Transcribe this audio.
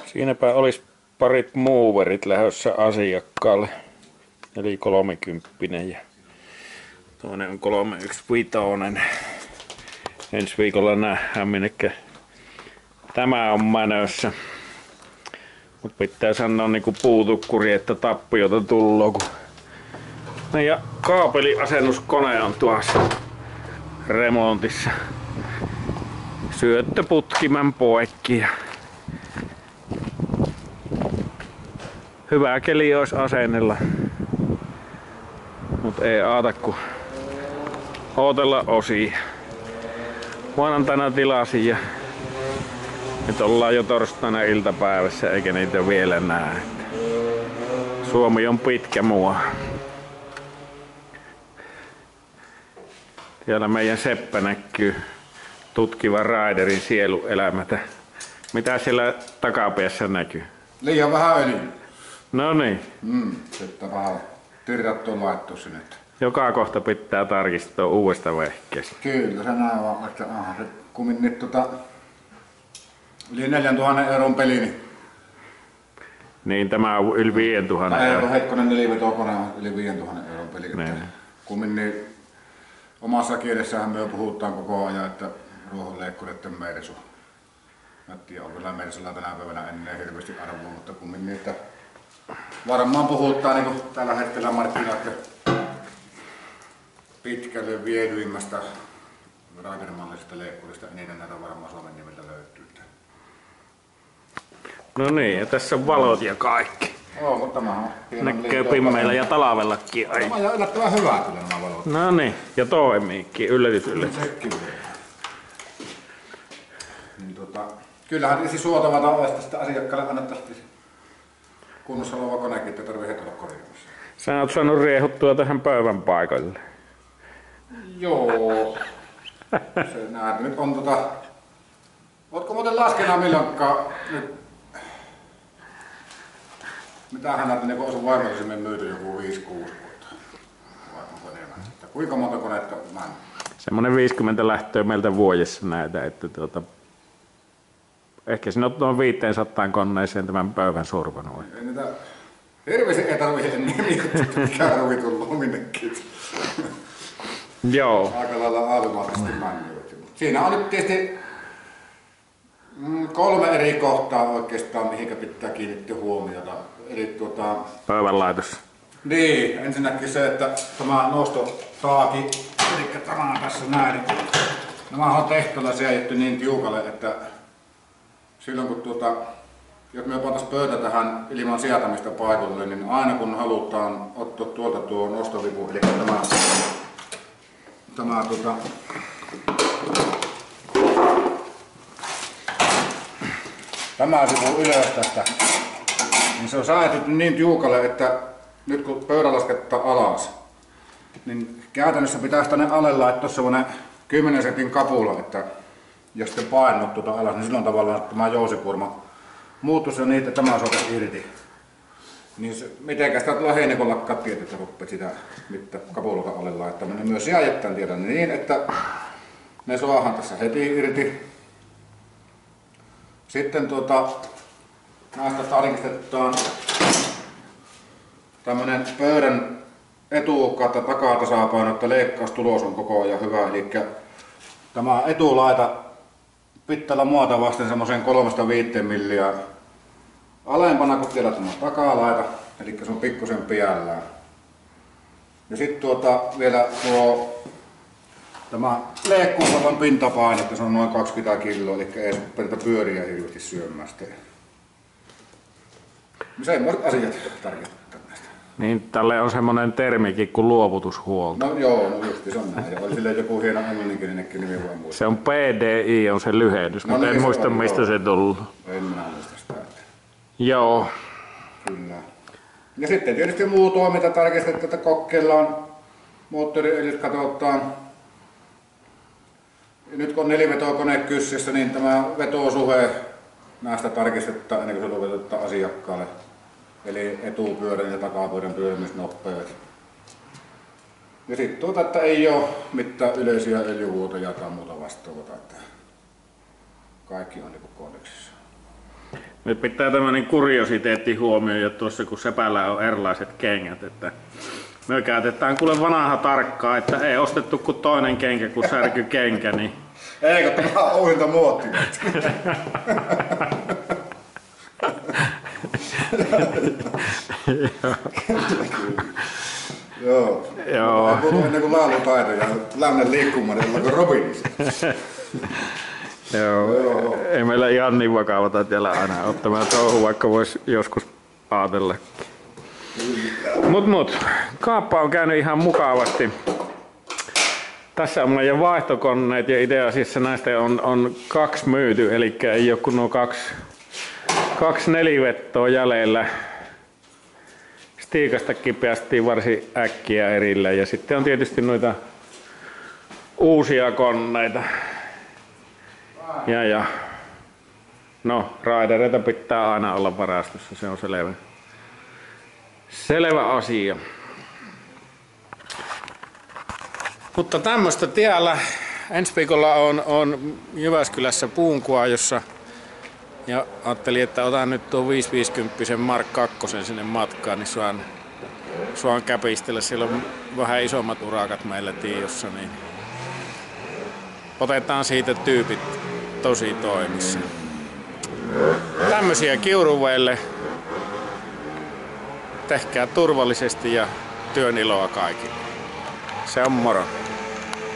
Siinäpä olisi parit moverit lähdössä asiakkaalle. Eli 30 ja toinen on 315. Ensi viikolla nähdään minnekä tämä on mänössä. Mut pitää sanoa niinku puutukkuri, että tappiota tulloo, kun meidän kaapeliasennuskone on tuossa remontissa. Syöttöputkimen poikki. Hyvä keli olisi asennella, mut ei aata kun ootella osia. Maanantaina tilasin ja nyt ollaan jo torstaina iltapäivässä eikä niitä vielä näe. Suomi on pitkä mua. Siellä meidän seppä näkyy tutkivan raiderin sieluelämätä. Mitä siellä takapäessä näkyy? Liian vähän öljyä. No niin. Sitten vähän tirrattu on laittu sinne. Joka kohta pitää tarkistaa uudesta vehkeestä. Kyllä se näin vaan, että se kumminkin yli 4000 euron peli. Niin tämä on yli 5000 euroa. Ei hetkonen nelivetokone on yli 5000 euron peli. Kumminkin omassa kielessähän me puhutaan koko ajan, että ruohonleikkureiden mersu. Mä en tiedä, on kyllä mersulla tänä päivänä ennen hirveästi arvoa, mutta kumminkin, että varmaan puhutaan niin kuin tällä hetkellä markkinoiden pitkälle viedyimmästä raidermallisesta leikkurista, eniten näitä varmaan Suomen nimeltä löytyy. No niin, ja tässä on valot ja kaikki. Joo, mutta tämä on näkyy pimmeillä ja talavellakin. Tämä on yllättävän hyvää kyllä nämä valot. No niin, ja toimiikin, yllätys. Niin, kyllähän tietysti suotavaa olisi tästä asiakkaalle annettaisiin kunnossa oleva konekin, että tarvii heti olla korjaamassa. Sä oot saanut riehuttua tähän pöydän paikalle. Joo. Se näet nyt on ootko muuten laskenut milloinkaan nyt? Mitähän näitä niin olisi vaimollisemmin myyty joku 5-6 vuotta? Vai onko enemmän? Kuinka monta konetta mä en? Semmonen 50 lähtöä meiltä vuodessa näitä, että ehkä sinä olet noin 500 koneeseen tämän päivän survanut. Ei niitä hirveästi ei tarvitse enää mikä ruvi tullut minnekin. Joo. Aika lailla automaattisesti mennyt. Siinä on nyt tietysti 3 eri kohtaa oikeastaan, mihinkä pitää kiinnittää huomiota. Eli pöydänlaitos. Niin, ensinnäkin se, että tämä nostotaaki, eli tämä tässä näin, nämä on tehtävä sijoitettu niin tiukalle, että silloin kun jos me pantaisiin pöytä tähän ilman sijaitamista paikalle, niin aina kun halutaan ottaa tuolta tuo nostovipu, eli tämä sivu ylös tästä, niin se on säädetty niin tiukalle, että nyt kun pöydä laskettaa alas, niin käytännössä pitäisi tänne alle laittaa semmoinen 10 sentin kapula, että jos te painot alas, niin silloin tavallaan tämä jousikurma muuttuisi niin, että tämä sotaisi irti. Niin mitenkä sitä tulee heinikolla kattia, että rupeat sitä mitä kapulota alle laittaminen. Myös jääjettään tiedän niin, että ne saadaan tässä heti irti. Sitten näistä tarkistetaan tämmönen pöydän etukatta takatasapaino, että leikkaustulos on koko ajan hyvä. Eli tämä etulaita pitää olla muota vasten semmoisen 3-5 milliä alempana kuin vielä tämä takalaita, eli se on pikkusen piällään. Ja sitten vielä tämä leikkuusavan pintapaino, että se on noin 20 kiloa, eli ei se pyöriä hirveästi syömästä. Semmoiset asiat tarkoittaa näistä. Niin, tälle on semmoinen termikin kuin luovutushuolto. No joo, no just se on näin. Ja oli sille joku hieno englanninkielinenkin nimi vaan muista. Se on PDI, on se lyhennys, no, mutta niin, en muista mistä se tullut. En minä muista sitä. Joo. Kyllä. Ja sitten tietysti muu toiminta tarkistettu, että kokeillaan moottoriöljyt katsotaan. Nyt kun on 4-vetokone kyssissä, niin tämä vetosuhe näistä tarkistetaan ennen kuin se luovutetaan asiakkaalle. Eli etupyörän ja takapyörän pyörimisnopeudet. Ja sitten että ei ole mitään yleisiä öljyvuotoja tai muuta vastaavaa, että kaikki on niin kodeksissa. Nyt pitää tämmönen kuriositeetti huomioida tuossa, kun sepällä on erilaiset kengät. Että me käytetään kuule vanha tarkkaa, että ei ostettu kuin toinen kenkä kuin särkykenkä. Niin... Eikö tämä on uusinta muottia? Joo. Joo. Ei puhuta ennen kuin laulutaito ja lännen liikkumaan, niin kuin Robinista. Joo. Ei meillä ihan niin vakavata täällä aina ole tämä touhu, vaikka voisi joskus ajatella. Mut, kaappa on käynyt ihan mukavasti. Tässä on meidän vaihtokoneet ja itse asiassa näistä on 2 myyty, eli ei ole kuin nuo 2 nelivettoa jäljellä. Stiikastakin päästiin varsin äkkiä erille ja sitten on tietysti noita uusia koneita. Ja no, raidereita pitää aina olla varastossa, se on selvä asia. Mutta tämmöstä tiellä ensi viikolla on Jyväskylässä Puunkuajossa ja ajattelin, että otan nyt tuo 550 Mark 2 sinne matkaan, niin saan käpistellä. Siellä on vähän isommat urakat meillä tiedossa, niin otetaan siitä tyypit tosi toimissa. Tämmösiä kiuruveille. Tehkää turvallisesti ja työn iloa kaikille. Se on moro.